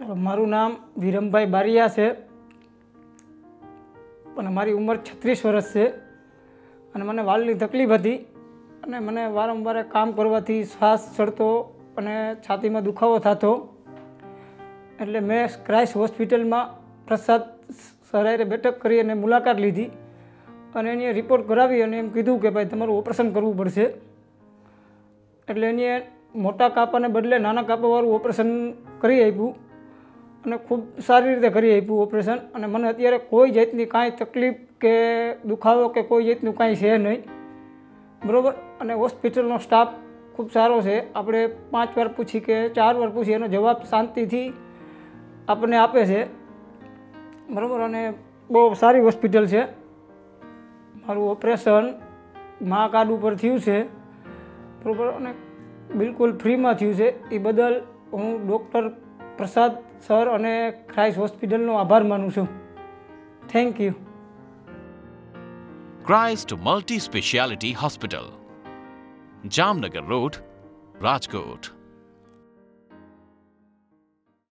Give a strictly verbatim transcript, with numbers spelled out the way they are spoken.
મારું નામ વિરમભાઈ બારિયા છે અને મારી ઉંમર છત્રીસ વર્ષ છે અને મને વાળની તકલીફ હતી અને મને વારંવાર કામ કરવાથી શ્વાસ ચડતો અને છાતીમાં દુખાવો થતો એટલે મેં ક્રાઇસ્ટ હોસ્પિટલમાં પ્રસાદ સરાયરે બેઠક કરી અને મુલાકાત લીધી અને એની રિપોર્ટ કરાવી અને એમ કીધું કે ભાઈ તમારું ઓપરેશન કરવું પડશે એટલે એની મોટા કાપાને બદલે નાના કાપાવાળું ઓપરેશન કરી આપ્યું અને ખૂબ સારી રીતે કરી આપ્યું ઓપરેશન અને મને અત્યારે કોઈ જાતની કાંઈ તકલીફ કે દુખાવો કે કોઈ જાતનું કાંઈ છે નહીં બરાબર અને હોસ્પિટલનો સ્ટાફ ખૂબ સારો છે આપણે પાંચ વાર પૂછી કે ચાર વાર પૂછી એનો જવાબ શાંતિથી આપણને આપે છે બરાબર અને બહુ સારી હોસ્પિટલ છે મારું ઓપરેશન મા કાર્ડ ઉપર થયું છે બરાબર અને બિલકુલ ફ્રીમાં થયું છે એ બદલ હું ડૉક્ટર પ્રસાદ સર અને ક્રાઇસ્ટ હોસ્પિટલનો આભાર માનું છું thank you. Christ Multi Speciality Hospital, Jamnagar Road, Rajkot.